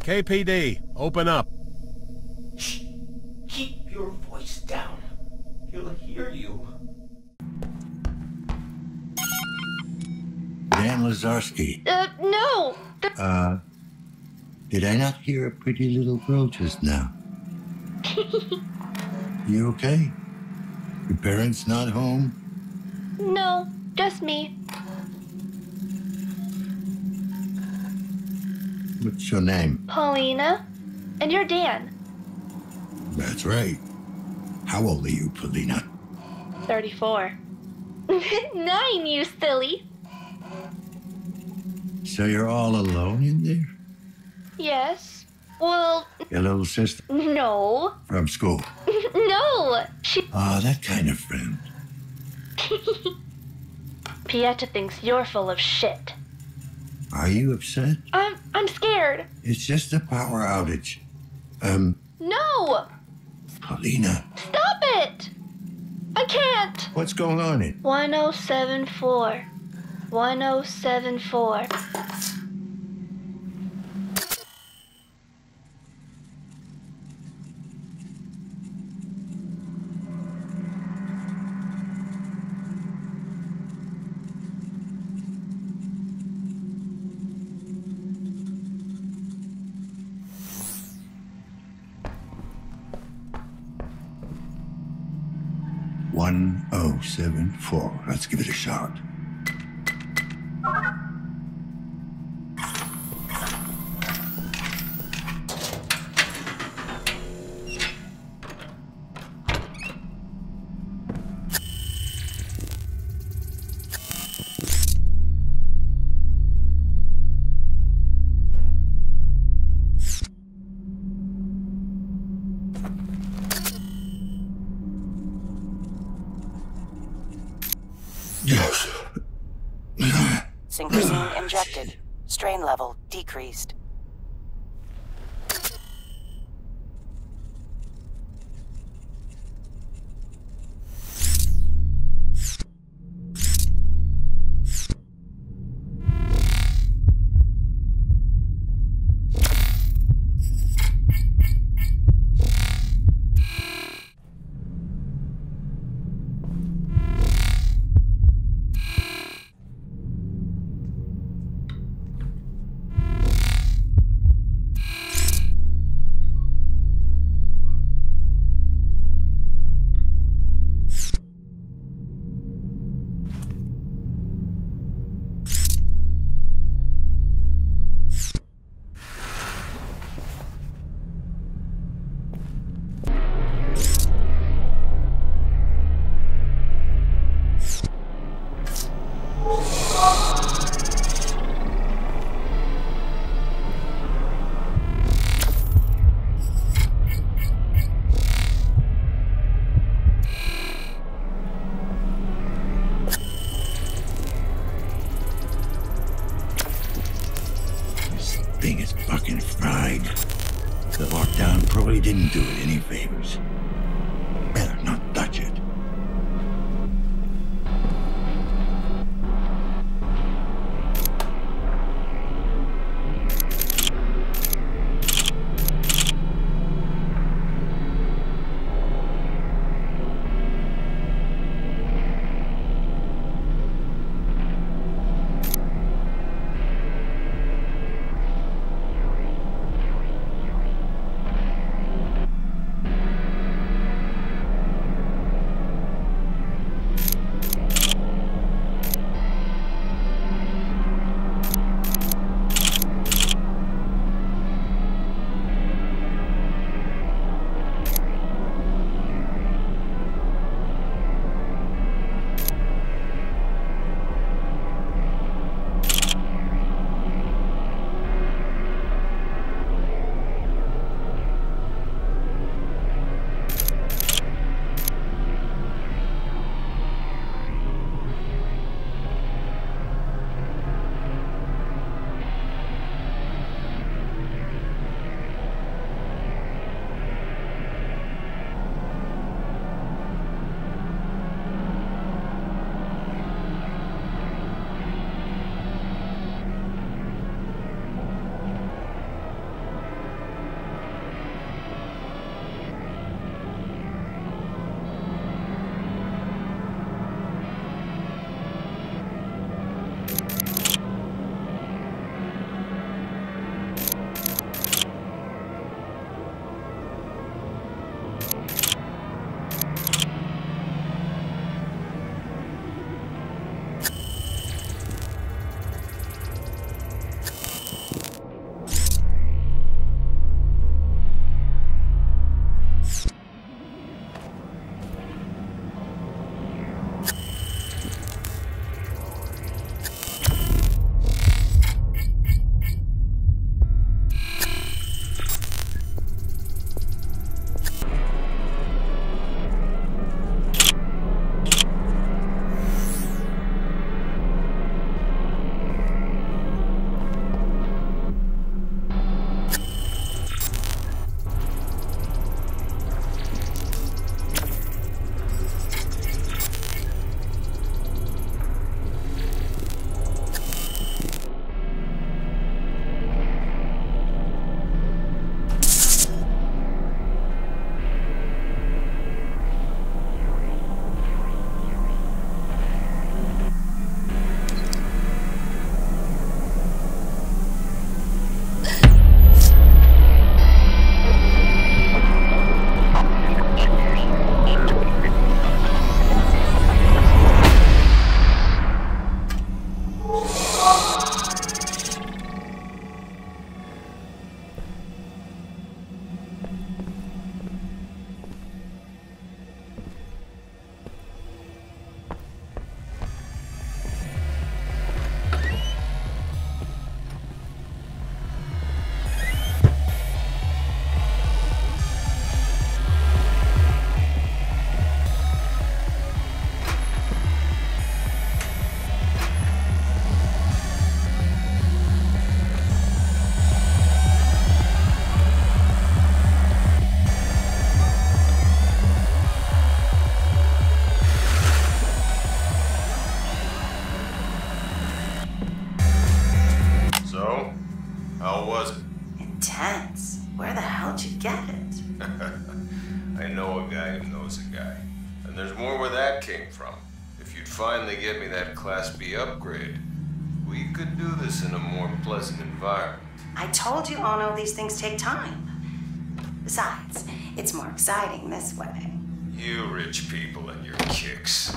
KPD, open up. Shh. Keep your voice down. He'll hear you. Dan Lazarski. No! Did I not hear a pretty little girl just now? You okay? Your parents not home? No, just me. What's your name? Paulina. And you're Dan. That's right. How old are you, Paulina? 34. 9, you silly. So you're all alone in there? Yes. Well, Your little sister no. from school? No. She... That kind of friend. Pieta thinks you're full of shit. Are you upset? I'm scared. It's just a power outage. No! Paulina. Stop it! I can't! What's going on in? 1074. 1074. One 1074. Let's give it a shot. Yes. Synchrosine injected. Strain level decreased. Thing is fucking fried. The lockdown probably didn't do it any favors. Better not touch it. How was it? Intense. Where the hell did you get it? I know a guy who knows a guy. And there's more where that came from. If you'd finally get me that Class B upgrade, we could do this in a more pleasant environment. I told you, Ono, these things take time. Besides, it's more exciting this way. You rich people and your kicks.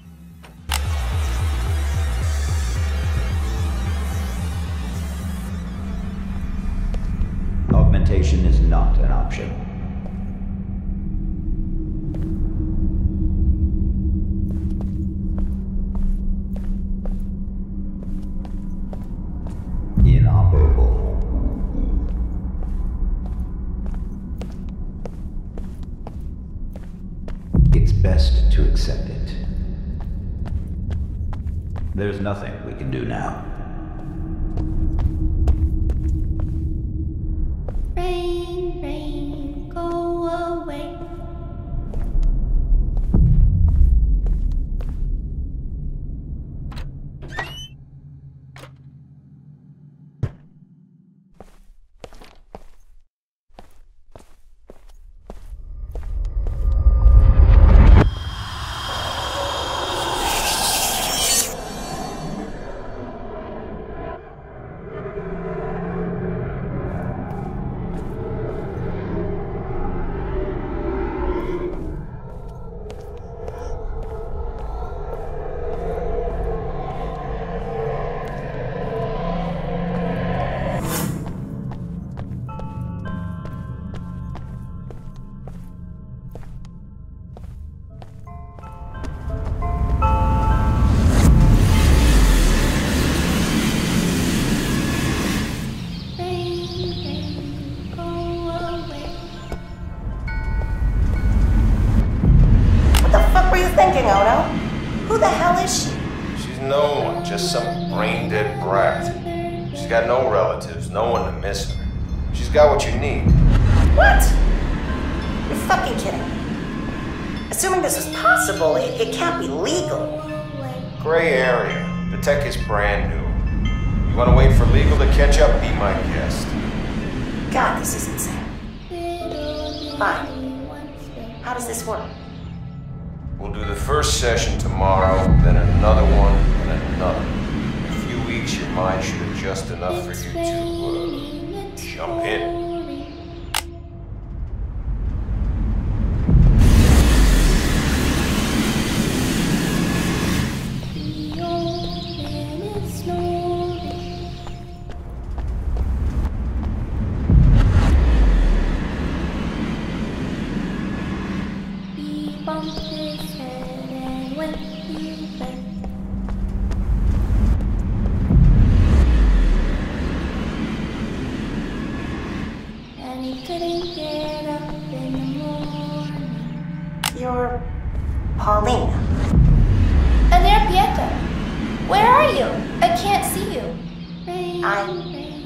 Augmentation is not an option. Inoperable. It's best to accept it. There's nothing we can do now. Rain, rain, go away. Who the hell is she? She's no one, just some brain-dead brat. She's got no relatives, no one to miss her. She's got what you need. What? You're fucking kidding me. Assuming this was possible, it can't be legal. Gray area. The tech is brand new. You want to wait for legal to catch up? Be my guest. God, this is insane. Fine. How does this work? We'll do the first session tomorrow, then another one, and another. In a few weeks, your mind should adjust enough for you to, jump in. You're Paulina. Pieta, where are you? I can't see you. I'm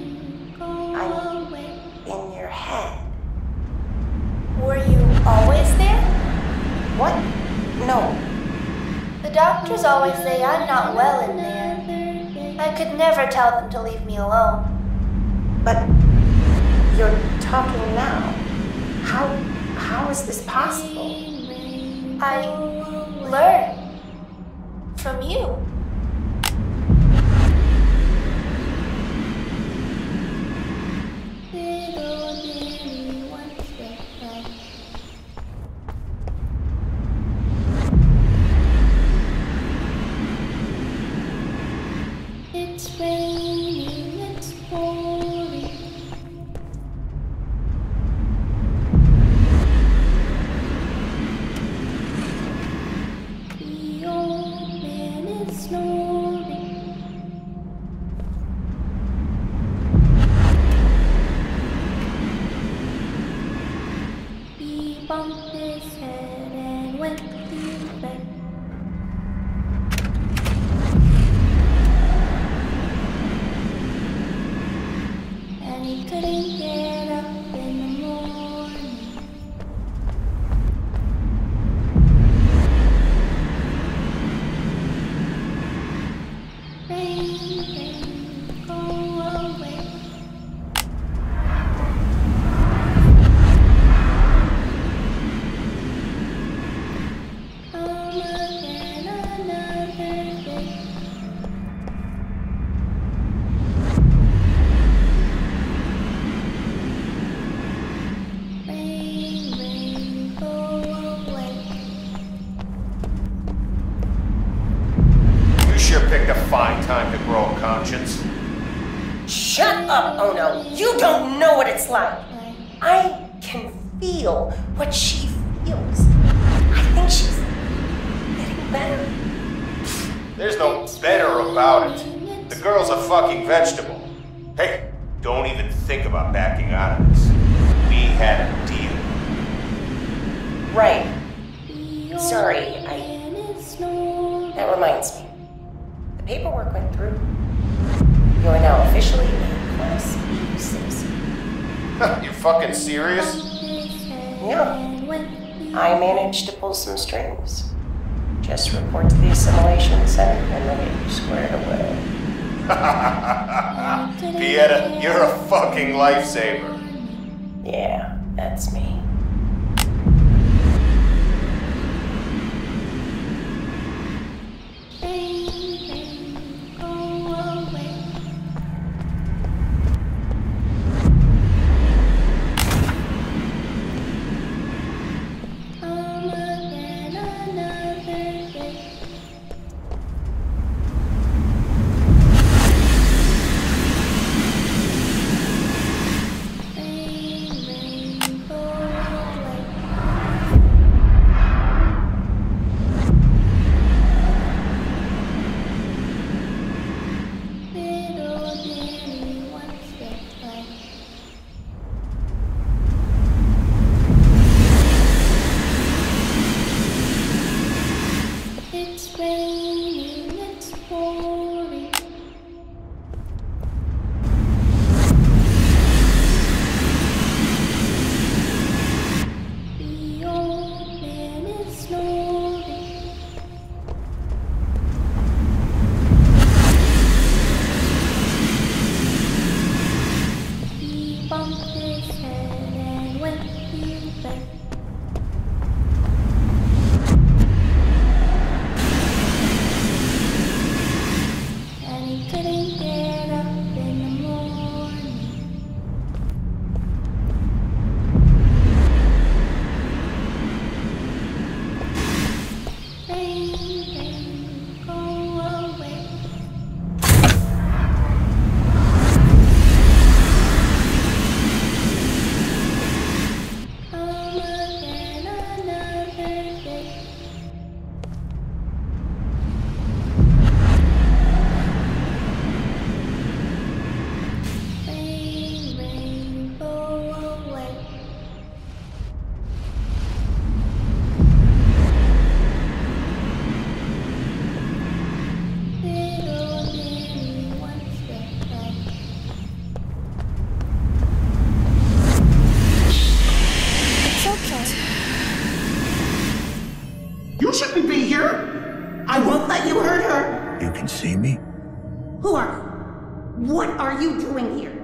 in your head. Were you always there? What? No. The doctors always say I'm not well in there. I could never tell them to leave me alone. But you're talking now. How is this possible? I learn from you. It's raining, it's pouring. The old man is snoring. He bumped his head and went to bed. And he couldn't get up in the morning. Rain, rain, go away. You don't know what it's like. I can feel what she feels. I think she's getting better. There's no better about it. The girl's a fucking vegetable. Hey, don't even think about backing out of this. We had a deal. Right. Sorry, That reminds me. The paperwork went through. You are now officially a Class B citizen. You fucking serious? Yeah. I managed to pull some strings. Just report to the assimilation center and they'll get you squared away. Pieta, you're a fucking lifesaver. Yeah, that's me. You shouldn't be here! I won't let you hurt her! You can see me? Who are you? What are you doing here?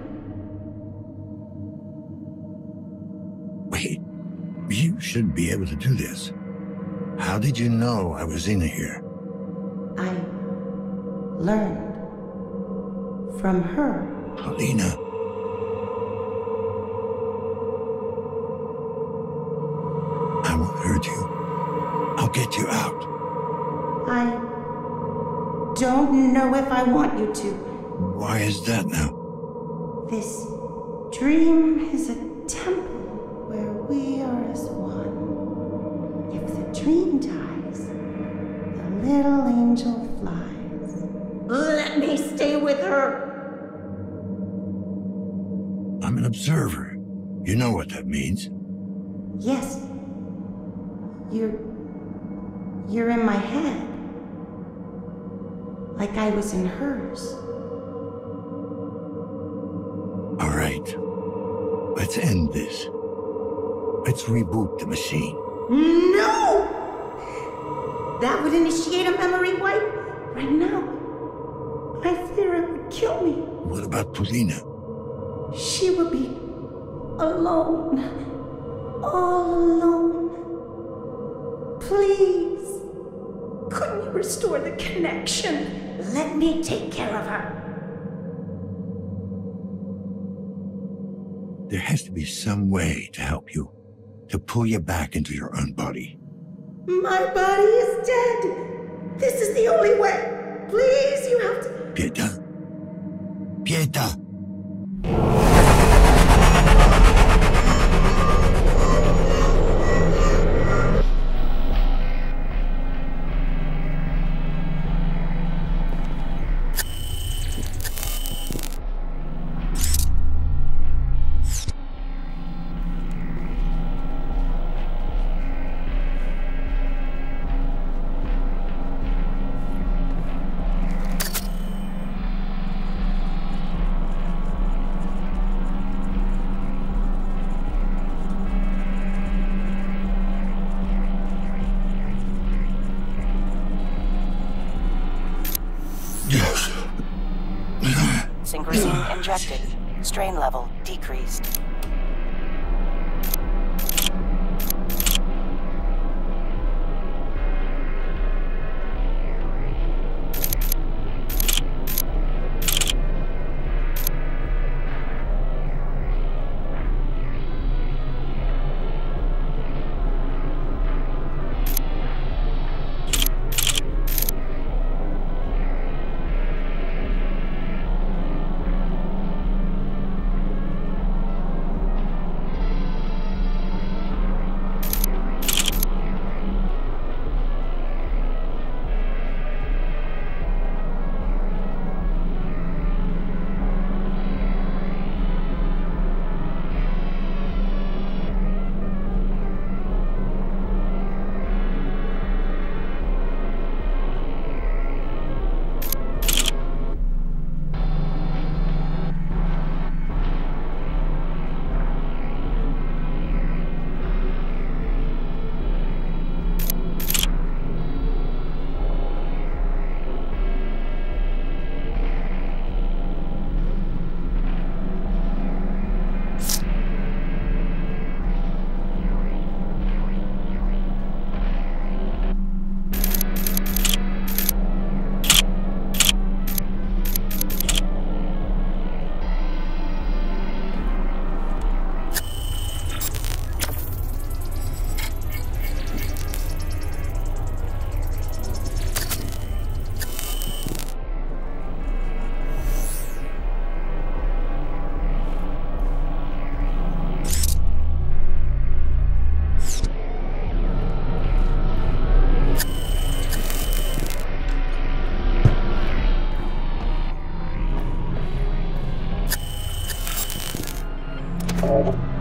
Wait, you shouldn't be able to do this. How did you know I was in here? I learned from her. Paulina. I won't hurt you. I'll get you out. I don't know if I want you to. Why is that now? This dream is a temple where we are as one. If the dream dies, the little angel flies. Let me stay with her. I'm an observer. You know what that means. Yes. You're in my head. Like I was in hers. All right. Let's end this. Let's reboot the machine. No! That would initiate a memory wipe. Right now, I fear it would kill me. What about Paulina? She would be alone. All alone. Please, couldn't you restore the connection? Let me take care of her. There has to be some way to help you. To pull you back into your own body. My body is dead. This is the only way. Please, you have to... Pieta. Pieta! injected. Strain level decreased. Oh.